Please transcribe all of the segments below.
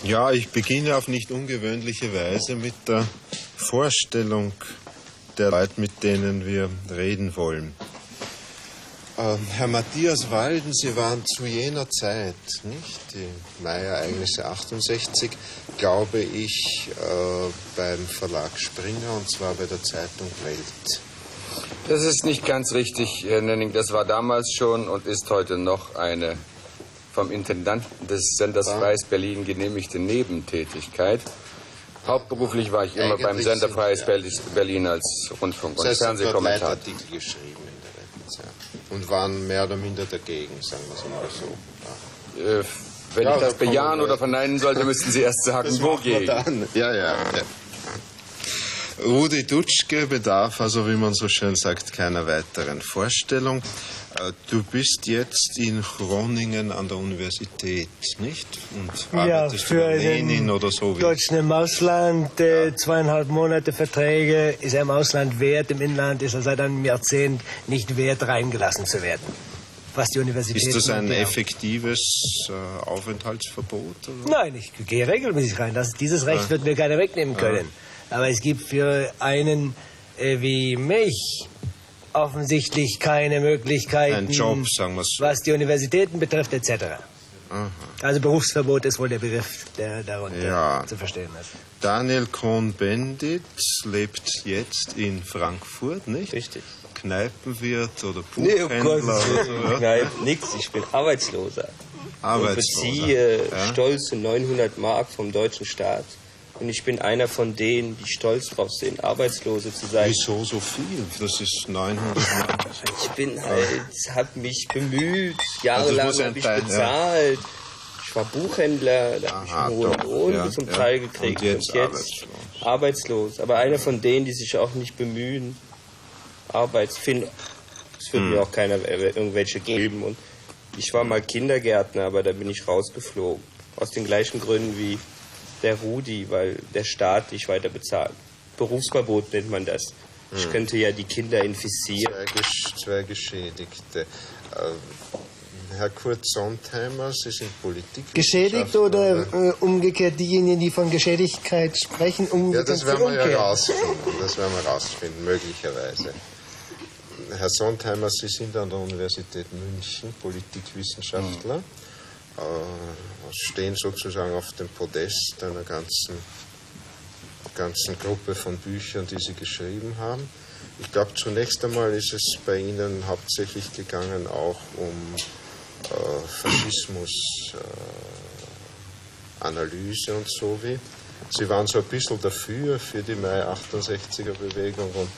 Ja, ich beginne auf nicht ungewöhnliche Weise mit der Vorstellung der Leute, mit denen wir reden wollen. Herr Matthias Walden, Sie waren zu jener Zeit, nicht? Die Mai-Ereignisse 68, glaube ich, beim Verlag Springer, und zwar bei der Zeitung Welt. Das ist nicht ganz richtig, Herr Nenning. Das war damals schon und ist heute noch eine vom Intendanten des Senders Freies Berlin genehmigte Nebentätigkeit. Hauptberuflich war ich immer beim Sender Freies Berlin als Rundfunk- und Fernsehkommentator. Artikel geschrieben in der Welt, ja. Und waren mehr oder minder dagegen, sagen wir es mal so. Ja. Wenn ich das bejahen oder verneinen sollte, müssten Sie erst sagen, wogegen. Ja. Rudi Dutschke bedarf, also wie man so schön sagt, keiner weiteren Vorstellung. Du bist jetzt in Groningen an der Universität, nicht? Und arbeitest für über Lenin oder so wie? Deutschen im Ausland, 2,5 Monate Verträge, ist er im Ausland wert, im Inland ist er seit einem Jahrzehnt nicht wert, reingelassen zu werden. Was die Universität. Ist das ein effektives Aufenthaltsverbot? Oder? Nein, ich gehe regelmäßig rein. Dieses Recht wird mir keiner wegnehmen können. Aber es gibt für einen wie mich offensichtlich keine Möglichkeiten, ein Job, sagen wir so, was die Universitäten betrifft, etc. Aha. Also Berufsverbot ist wohl der Begriff, der darunter zu verstehen ist. Daniel Cohn-Bendit lebt jetzt in Frankfurt, nicht? Richtig. Kneipenwirt oder Buchhändler? Nee, oder so. Kneipen, nix. Ich bin Arbeitsloser. Und beziehe stolze 900 Mark vom deutschen Staat. Und ich bin einer von denen, die stolz drauf sind, Arbeitslose zu sein. Wieso so viel? Das ist 900 Mark. Ich bin halt, hab mich bemüht, jahrelang habe ich bezahlt. Ich war Buchhändler, da habe ich einen hohen Lohn zum Teil gekriegt. Und jetzt arbeitslos. Aber einer von denen, die sich auch nicht bemühen, es wird mir auch keiner irgendwelche geben. Und ich war mal Kindergärtner, aber da bin ich rausgeflogen. Aus den gleichen Gründen wie der Rudi, weil der Staat dich weiter bezahlt. Berufsverbot nennt man das. Ich könnte ja die Kinder infizieren. Zwei Geschädigte. Herr Kurt Sontheimer, Sie sind Politikwissenschaftler. Geschädigt oder umgekehrt diejenigen, die von Geschädigkeit sprechen? Das werden wir ja rausfinden, möglicherweise. Herr Sontheimer, Sie sind an der Universität München Politikwissenschaftler. Stehen sozusagen auf dem Podest einer ganzen Gruppe von Büchern, die Sie geschrieben haben. Ich glaube, zunächst einmal ist es bei Ihnen hauptsächlich gegangen auch um Faschismus-Analyse und so wie. Sie waren so ein bisschen dafür, für die Mai-68er-Bewegung und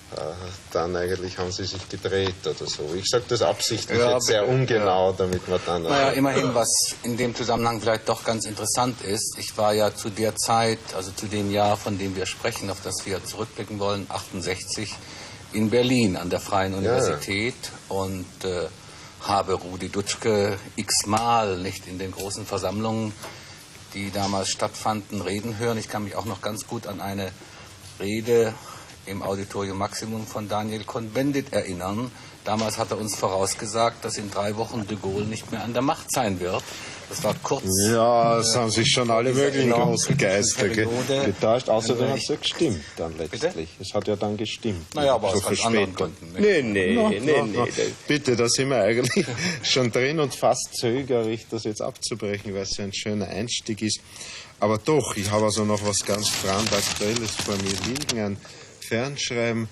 dann eigentlich haben Sie sich gedreht oder so. Ich sage das absichtlich jetzt sehr ungenau, damit man dann... Naja, immerhin, was in dem Zusammenhang vielleicht doch ganz interessant ist, ich war ja zu der Zeit, also zu dem Jahr, von dem wir sprechen, auf das wir zurückblicken wollen, 68, in Berlin an der Freien Universität und habe Rudi Dutschke x-mal nicht in den großen Versammlungen, die damals stattfanden, reden hören. Ich kann mich auch noch ganz gut an eine Rede im Auditorium Maximum von Daniel Cohn-Bendit erinnern. Damals hat er uns vorausgesagt, dass in 3 Wochen de Gaulle nicht mehr an der Macht sein wird. Das war kurz. Ja, es haben sich schon alle möglichen großen Geister getäuscht. Außerdem hat es ja gestimmt dann letztlich. Bitte? Es hat ja dann gestimmt. Naja, aber aus ganz anderen Gründen. Nee. Bitte, da sind wir eigentlich schon drin und fast zögerlich, das jetzt abzubrechen, weil es ja ein schöner Einstieg ist. Aber doch, ich habe also noch was ganz brandaktuelles vor mir liegen, ein Fernschreiben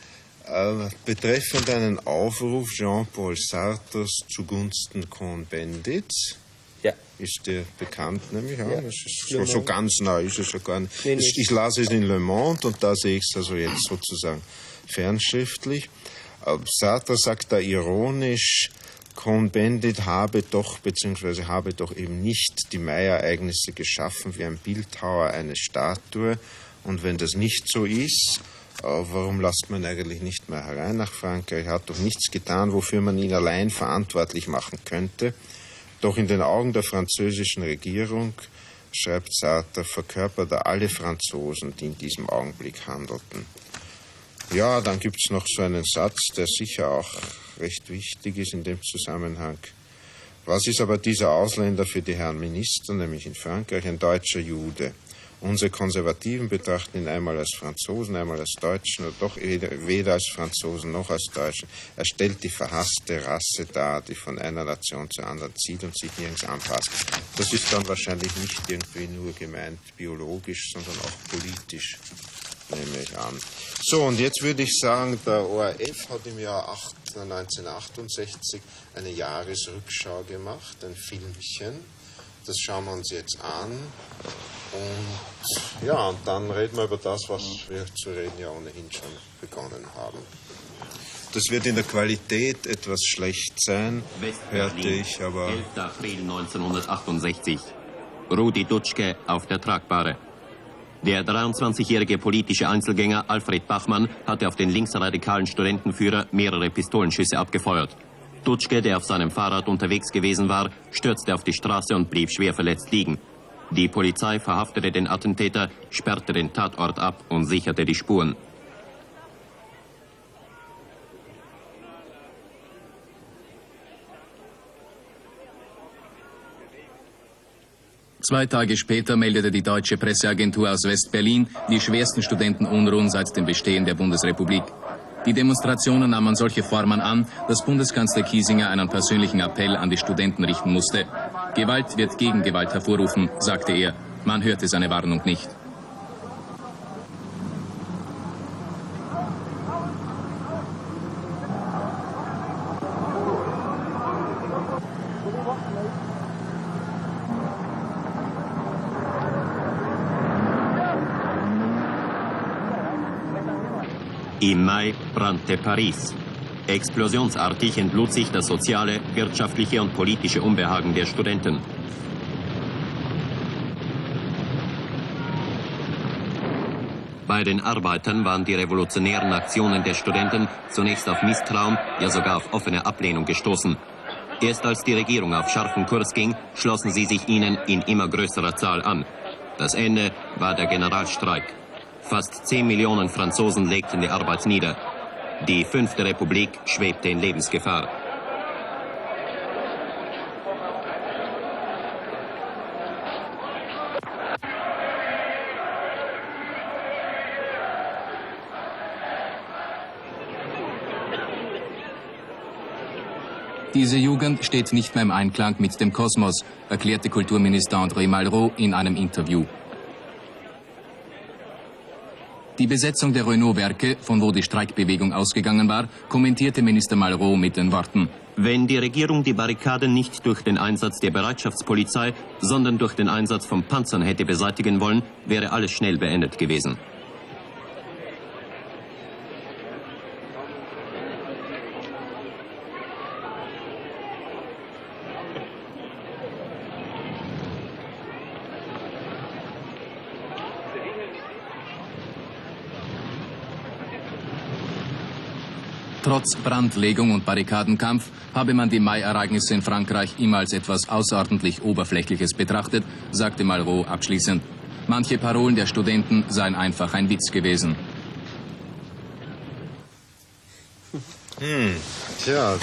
betreffend einen Aufruf Jean-Paul Sartres zugunsten Cohn-Bendits. Ja. Ist dir bekannt, nämlich auch? Ja. Das ist so ganz neu ist es ja gar nicht. Ich las es in Le Monde und da sehe ich es also jetzt sozusagen fernschriftlich. Sartre sagt da ironisch, Cohn-Bendit habe doch eben nicht die Mai-Ereignisse geschaffen wie ein Bildhauer eine Statue. Und wenn das nicht so ist, warum lässt man eigentlich nicht mehr herein nach Frankreich? Er hat doch nichts getan, wofür man ihn allein verantwortlich machen könnte. Doch in den Augen der französischen Regierung, schreibt Sartre, verkörpert er alle Franzosen, die in diesem Augenblick handelten. Ja, dann gibt es noch so einen Satz, der sicher auch recht wichtig ist in dem Zusammenhang. Was ist aber dieser Ausländer für die Herren Minister, nämlich in Frankreich, ein deutscher Jude? Unsere Konservativen betrachten ihn einmal als Franzosen, einmal als Deutschen, oder doch weder als Franzosen noch als Deutschen. Er stellt die verhasste Rasse dar, die von einer Nation zur anderen zieht und sich nirgends anpasst. Das ist dann wahrscheinlich nicht irgendwie nur gemeint biologisch, sondern auch politisch, nehme ich an. So, und jetzt würde ich sagen, der ORF hat im Jahr 1968 eine Jahresrückschau gemacht, ein Filmchen. Das schauen wir uns jetzt an. Und ja, und dann reden wir über das, was wir zu reden ja ohnehin schon begonnen haben. Das wird in der Qualität etwas schlecht sein, hörte ich, aber... 11. April 1968. Rudi Dutschke auf der Tragbare. Der 23-jährige politische Einzelgänger Alfred Bachmann hatte auf den linksradikalen Studentenführer mehrere Pistolenschüsse abgefeuert. Dutschke, der auf seinem Fahrrad unterwegs gewesen war, stürzte auf die Straße und blieb schwer verletzt liegen. Die Polizei verhaftete den Attentäter, sperrte den Tatort ab und sicherte die Spuren. Zwei Tage später meldete die deutsche Presseagentur aus West-Berlin die schwersten Studentenunruhen seit dem Bestehen der Bundesrepublik. Die Demonstrationen nahmen solche Formen an, dass Bundeskanzler Kiesinger einen persönlichen Appell an die Studenten richten musste. Gewalt wird gegen Gewalt hervorrufen, sagte er. Man hörte seine Warnung nicht. Im Mai brannte Paris. Explosionsartig entlud sich das soziale, wirtschaftliche und politische Unbehagen der Studenten. Bei den Arbeitern waren die revolutionären Aktionen der Studenten zunächst auf Misstrauen, ja sogar auf offene Ablehnung gestoßen. Erst als die Regierung auf scharfen Kurs ging, schlossen sie sich ihnen in immer größerer Zahl an. Das Ende war der Generalstreik. Fast 10 Millionen Franzosen legten die Arbeit nieder. Die 5. Republik schwebte in Lebensgefahr. Diese Jugend steht nicht mehr im Einklang mit dem Kosmos, erklärte Kulturminister André Malraux in einem Interview. Die Besetzung der Renault-Werke, von wo die Streikbewegung ausgegangen war, kommentierte Minister Malraux mit den Worten: Wenn die Regierung die Barrikaden nicht durch den Einsatz der Bereitschaftspolizei, sondern durch den Einsatz von Panzern hätte beseitigen wollen, wäre alles schnell beendet gewesen. Trotz Brandlegung und Barrikadenkampf habe man die Mai-Ereignisse in Frankreich immer als etwas außerordentlich Oberflächliches betrachtet, sagte Malraux abschließend. Manche Parolen der Studenten seien einfach ein Witz gewesen. Tja,